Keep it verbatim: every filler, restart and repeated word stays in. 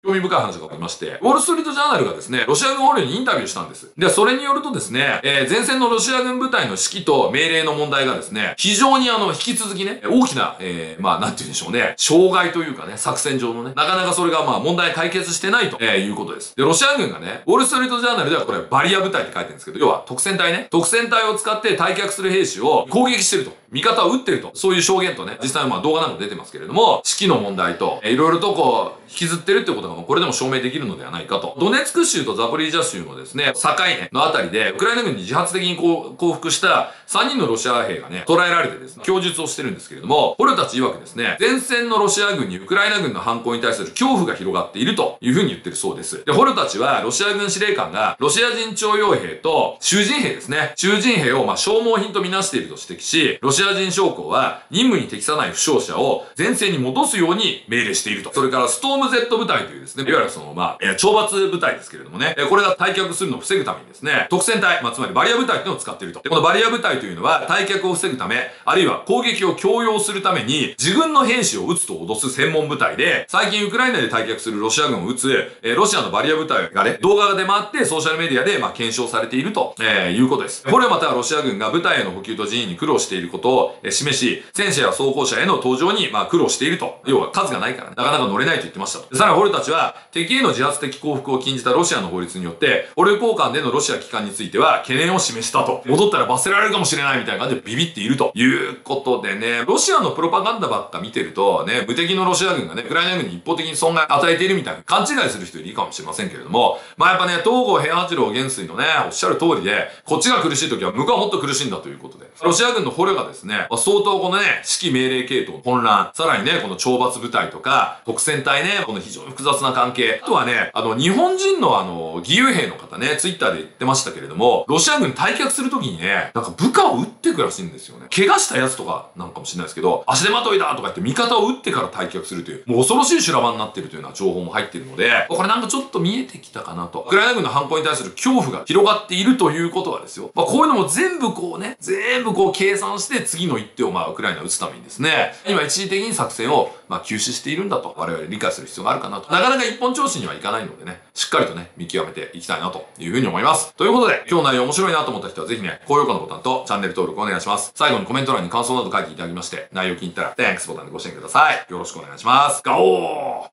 興味深い話がありまして、ウォールストリートジャーナルがですね、ロシア軍捕虜にインタビューしたんです。で、それによるとですね、えー、前線のロシア軍部隊の指揮と命令の問題がですね、非常にあの、引き続きね、大きな、えー、まあ、なんて言うんでしょうね、障害というかね、作戦上のね、なかなかそれがまあ、問題解決してないと、えー、いうことです。で、ロシア軍がね、ウォールストリートジャーナルではこれ、バリア部隊って書いてるんですけど、要は特戦隊ね、特戦隊を使って退却する兵士を攻撃してると。味方を撃ってると。そういう証言とね、実際はまあ動画なんか出てますけれども、指揮の問題と、えー、いろいろとこう、引きずってるってことがこれでも証明できるのではないかと。ドネツク州とザポリージャ州のですね、境ね、のあたりで、ウクライナ軍に自発的にこう降伏したさんにんのロシア兵がね、捕らえられてですね、供述をしてるんですけれども、捕虜たち曰くですね、前線のロシア軍にウクライナ軍の犯行に対する恐怖が広がっているというふうに言ってるそうです。で、捕虜たちは、ロシア軍司令官が、ロシア人徴用兵と囚人兵ですね、囚人兵をまあ消耗品とみなしていると指摘し、ロシア人将校は、任務に適さない負傷者を前線に戻すように命令していると。それからストーム Z 部隊というですね、いわゆるその、まあ、えー、懲罰部隊ですけれどもね、えー、これが退却するのを防ぐためにですね、特戦隊、まあ、つまりバリア部隊っていうのを使っていると。で、このバリア部隊というのは、退却を防ぐため、あるいは攻撃を強要するために、自軍の兵士を撃つと脅す専門部隊で、最近ウクライナで退却するロシア軍を撃つ、えー、ロシアのバリア部隊がね、動画が出回ってソーシャルメディアで、まあ、検証されていると、えー、いうことです。これはまたロシア軍が部隊への補給と人員に苦労していることを、えー、示し、戦車や装甲車への登場に、まあ、苦労していると。要は数がないからね、なかなか乗れないと言ってましたと。さらに捕虜たちは、敵への自発的降伏を禁じたロシアの法律によって、捕虜交換でのロシア帰還については懸念を示したと。戻ったら罰せられるかもしれないみたいな感じでビビっているということでね、ロシアのプロパガンダばっか見てると、ね、無敵のロシア軍がね、ウクライナ軍に一方的に損害を与えているみたいな勘違いする人いるかもしれませんけれども、まあやっぱね、東郷平八郎元帥のね、おっしゃる通りで、こっちが苦しい時は向こうはもっと苦しいんだということで、ロシア軍の捕虜がですね、相当このね、指揮命令系統混乱、さらにね、この懲罰部隊とか、特戦隊ね、この非常に複雑な関係。あとはね、あの、日本人のあの、義勇兵の方ね、ツイッターで言ってましたけれども、ロシア軍退却するときにね、なんか部下を撃ってくらしいんですよね。怪我したやつとかなんかもしれないですけど、足手まといだとか言って味方を撃ってから退却するという、もう恐ろしい修羅場になっているというような情報も入っているので、これなんかちょっと見えてきたかなと。ウクライナ軍の犯行に対する恐怖が広がっているということはですよ。まあこういうのも全部こうね、全部こう計算して次の一手をまあウクライナを撃つためにですね、今一時的に作戦をまあ休止しているんだと我々理解する必要があるかなと。なかなか一本調子にはいかないのでね、しっかりとね、見極めていきたいなというふうに思います。ということで、今日の内容面白いなと思った人はぜひね、高評価のボタンとチャンネル登録お願いします。最後にコメント欄に感想など書いていただきまして、内容気に入ったら Thanks ボタンでご支援ください。よろしくお願いします。ガオー